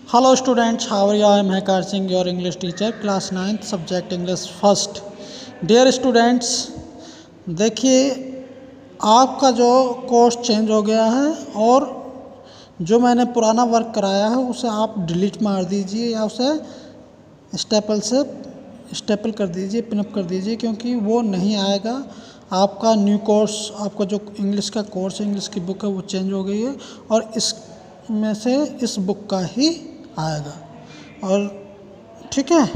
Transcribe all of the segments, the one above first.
Hello students, how are you? I am Hekar Singh, your English teacher, class 9th, subject English first. Dear students, देखिए आपका जो course change हो गया है और जो मैंने पुराना वर्क कराया है उसे आप डिलीट मार दीजिए या उसे स्टेपल कर दीजिए, पिनअप कर दीजिए, क्योंकि वो नहीं आएगा। आपका न्यू कोर्स, आपका जो इंग्लिश का कोर्स है, इंग्लिश की बुक है, वो चेंज हो गई है और इसमें से इस बुक का ही आएगा। और ठीक है।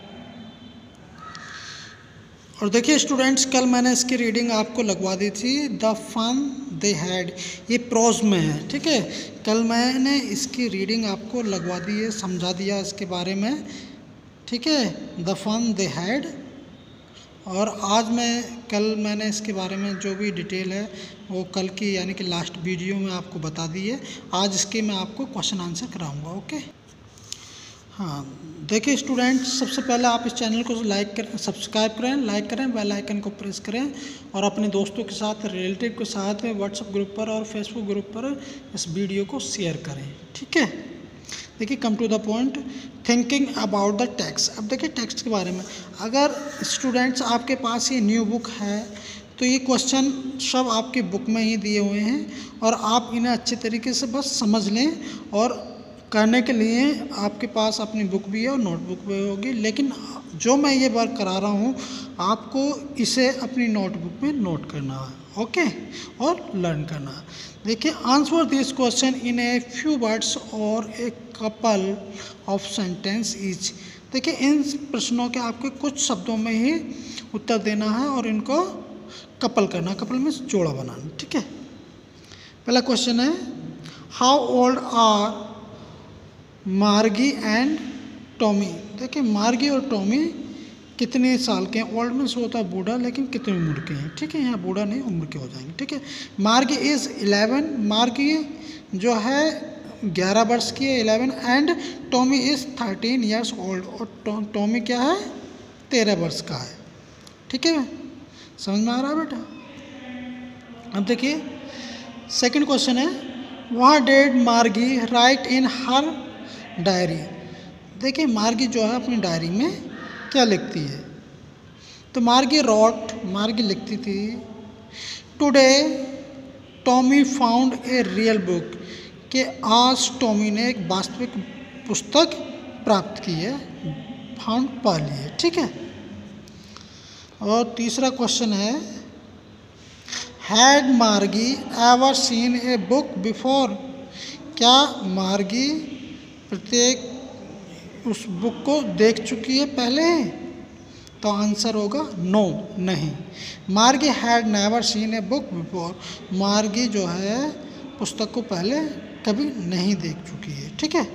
और देखिए स्टूडेंट्स, कल मैंने इसकी रीडिंग आपको लगवा दी थी, द फन दे हैड, ये प्रोज में है। ठीक है, कल मैंने इसकी रीडिंग आपको लगवा दी है, समझा दिया इसके बारे में। ठीक है, द फन दे हैड। और आज कल मैंने इसके बारे में जो भी डिटेल है वो कल की यानी कि लास्ट वीडियो में आपको बता दी है। आज इसके मैं आपको क्वेश्चन आंसर कराऊंगा। ओके, हाँ देखिए स्टूडेंट्स, सबसे पहले आप इस चैनल को सब्सक्राइब करें, लाइक करें, बेल आइकन को प्रेस करें और अपने दोस्तों के साथ, रिलेटिव के साथ व्हाट्सएप ग्रुप पर और फेसबुक ग्रुप पर इस वीडियो को शेयर करें। ठीक है, देखिए come to the point, thinking about the text. अब देखिए टेक्स्ट के बारे में, अगर स्टूडेंट्स आपके पास ये न्यू बुक है तो ये क्वेश्चन सब आपकी बुक में ही दिए हुए हैं और आप इन्हें अच्छे तरीके से बस समझ लें। और करने के लिए आपके पास अपनी बुक भी है और नोटबुक भी होगी, लेकिन जो मैं ये वर्क करा रहा हूँ आपको इसे अपनी नोटबुक में नोट करना है। ओके, और लर्न करना है। देखिए, answer this question in a few words और a couple of sentence each. देखिए, इन प्रश्नों के आपके कुछ शब्दों में ही उत्तर देना है और इनको कपल करना, कपल में जोड़ा बनाना। ठीक है, पहला क्वेश्चन है, how old are Margie and Tommy. देखिए, मार्गी और टॉमी कितने साल के हैं। ओल्ड में से होता है बूढ़ा, लेकिन कितने उम्र के हैं। ठीक है, यहाँ बूढ़ा नहीं, उम्र के हो जाएंगे। ठीक है, मार्गी इज़ 11, मार्गी जो है 11 वर्ष की है, 11, and Tommy is 13 years old, और टॉमी क्या है, 13 वर्ष का है। ठीक है, समझ में आ रहा है बेटा। अब देखिए सेकंड क्वेश्चन है, what did Margie write in her diary. देखिए, मार्गी जो है अपनी डायरी में क्या लिखती है। तो मार्गी रोट, मार्गी लिखती थी, today Tommy found a real book, कि आज टॉमी ने एक वास्तविक पुस्तक प्राप्त की है, फाउंड पा ली है। ठीक है, और तीसरा क्वेश्चन है, had Margie ever seen a book before. क्या मार्गी प्रत्येक उस बुक को देख चुकी है पहले। तो आंसर होगा नो, नहीं। Margie had never seen a book before, Margie जो है पुस्तक को पहले कभी नहीं देख चुकी है। ठीक है,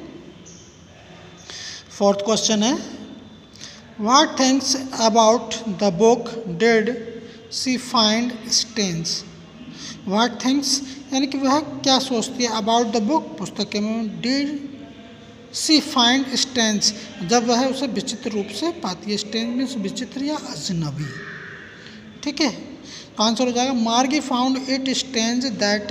फोर्थ क्वेश्चन है, what thinks about the book did she find strange. What thinks यानी कि वह क्या सोचती है, अबाउट द बुक, पुस्तक के में, डिड सी फाइंड स्टेन्स, जब वह उसे विचित्र रूप से पाती है। स्टेन्स मीन्स विचित्र या अजनबी। ठीक है, तो आंसर हो जाएगा, Margie found it strange that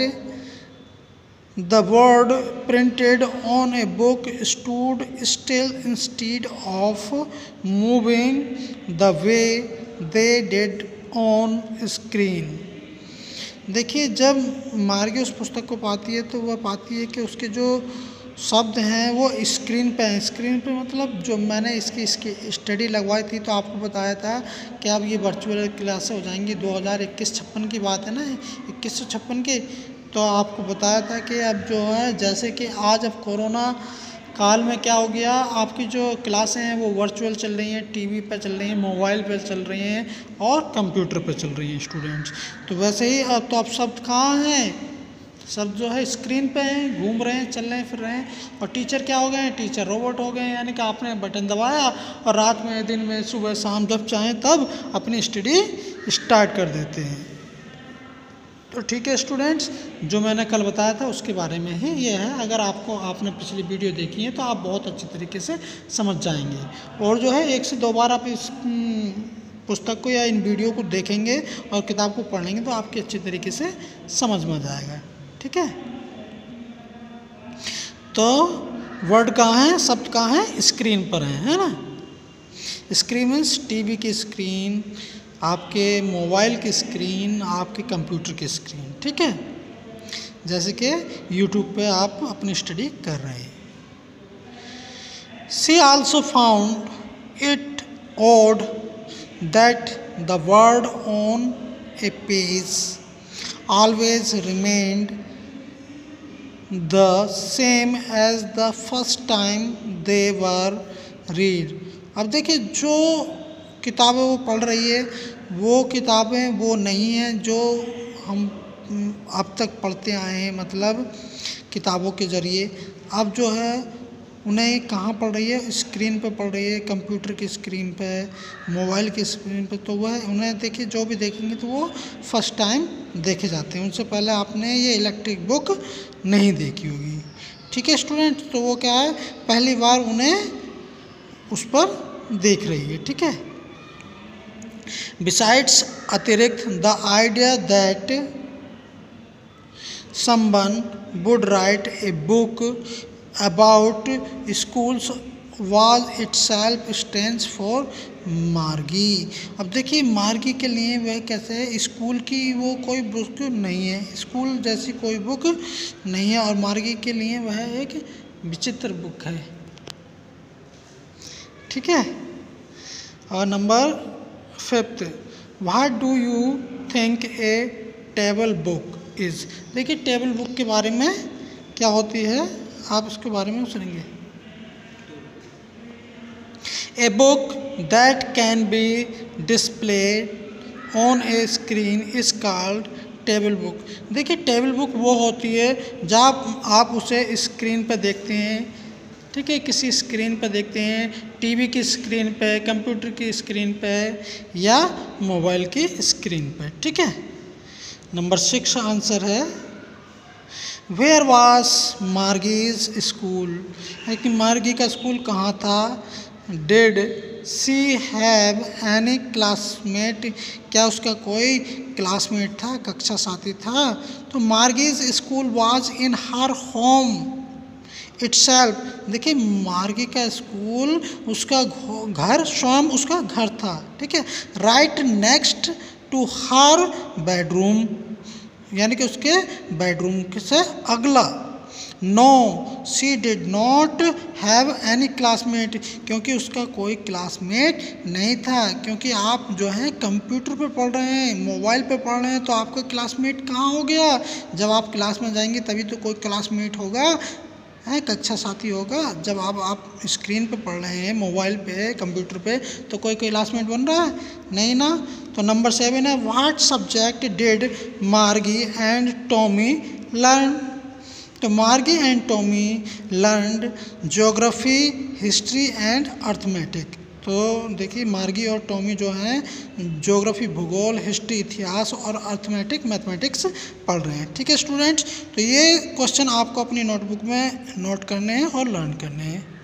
the word printed on a book stood still instead of moving the way they did on screen. देखिए, जब मार्गी उस पुस्तक को पाती है तो वह पाती है कि उसके जो शब्द हैं वो स्क्रीन पे हैं। स्क्रीन पे मतलब जो मैंने इसकी स्टडी लगवाई थी तो आपको बताया था कि अब ये वर्चुअल क्लासें हो जाएंगी। 2021-56 की बात है ना, 2156 की। तो आपको बताया था कि अब जो है, जैसे कि आज अब कोरोना काल में क्या हो गया, आपकी जो क्लासें हैं वो वर्चुअल चल रही हैं, टीवी पे चल रही हैं, मोबाइल पे चल रही हैं और कंप्यूटर पे चल रही हैं स्टूडेंट्स। तो वैसे ही अब तो आप सब कहाँ हैं, सब जो है स्क्रीन पे हैं, घूम रहे हैं, चल रहे हैं, फिर रहे हैं। और टीचर क्या हो गए हैं, टीचर रोबोट हो गए हैं, यानी कि आपने बटन दबाया और रात में, दिन में, सुबह शाम जब चाहें तब अपनी स्टडी स्टार्ट कर देते हैं। तो ठीक है स्टूडेंट्स, जो मैंने कल बताया था उसके बारे में ही ये है। अगर आपने पिछली वीडियो देखी है तो आप बहुत अच्छी तरीके से समझ जाएंगे। और जो है 1 से 2 बार आप इस पुस्तक को या इन वीडियो को देखेंगे और किताब को पढ़ेंगे तो आपकी अच्छी तरीके से समझ में आ जाएगा। ठीक है, तो वर्ड कहाँ है, शब्द कहाँ है, स्क्रीन पर है ना। स्क्रीन मीन्स टीवी की स्क्रीन, आपके मोबाइल की स्क्रीन, आपके कंप्यूटर की स्क्रीन, ठीक है। जैसे कि यूट्यूब पे आप अपनी स्टडी कर रहे हैं। She also found it odd that the word on a page always remained the same as the first time they were read। अब देखिए जो किताबें वो पढ़ रही है वो किताबें वो नहीं हैं जो हम अब तक पढ़ते आए हैं, मतलब किताबों के ज़रिए। अब जो है उन्हें कहाँ पढ़ रही है, स्क्रीन पे पढ़ रही है, कंप्यूटर की स्क्रीन पे, मोबाइल की स्क्रीन पे। तो वह उन्हें देखिए जो भी देखेंगे तो वो फर्स्ट टाइम देखे जाते हैं, उनसे पहले आपने ये इलेक्ट्रिक बुक नहीं देखी होगी, ठीक है स्टूडेंट। तो वो क्या है, पहली बार उन्हें उस पर देख रही है, ठीक है। बिसाइड्स अतिरिक्त the idea that someone would write a book about schools was itself stands for मार्गी। अब देखिए मार्गी के लिए वह कैसे है, स्कूल की वो कोई बुक नहीं है, स्कूल जैसी कोई बुक नहीं है, और मार्गी के लिए वह एक विचित्र बुक है, ठीक है। और number 5, what do you think a table book is. देखिए टेबल बुक के बारे में क्या होती है, आप इसके बारे में सुनेंगे। A book that can be displayed on a screen is called table book. देखिए टेबल बुक वो होती है जब आप उसे स्क्रीन पर देखते हैं, ठीक है, किसी स्क्रीन पर देखते हैं, टीवी की स्क्रीन पे, कंप्यूटर की स्क्रीन पे या मोबाइल की स्क्रीन पे, ठीक है। नंबर 6 आंसर है वेयर वाज मार्गीज स्कूल। कि मार्गी का स्कूल कहाँ था। Did she have any classmate, क्या उसका कोई क्लासमेट था, कक्षा साथी था। तो Margie's school was in her home itself. देखिए मार्गी का स्कूल उसका घर स्वयं उसका घर था, ठीक है। Right next to her bedroom, यानी कि उसके बेडरूम से अगला। No she did not have any classmate, क्योंकि उसका कोई क्लासमेट नहीं था। क्योंकि आप जो है कंप्यूटर पे पढ़ रहे हैं, मोबाइल पे पढ़ रहे हैं, तो आपका क्लासमेट कहाँ हो गया। जब आप क्लास में जाएंगे तभी तो कोई क्लासमेट होगा, है कक्षा साथी होगा। जब आप स्क्रीन पे पढ़ रहे हैं, मोबाइल पे, कंप्यूटर पे, तो कोई क्लासमेट बन रहा है नहीं ना। तो नंबर 7 है what subject did Margie and Tommy learn. तो Margie and Tommy learned geography, history and arithmetic. तो देखिए मार्गी और टॉमी जो हैं ज्योग्राफी, भूगोल, हिस्ट्री, इतिहास और अर्थमेटिक, मैथमेटिक्स पढ़ रहे हैं, ठीक है स्टूडेंट्स। तो ये क्वेश्चन आपको अपनी नोटबुक में नोट करने हैं और लर्न करने हैं।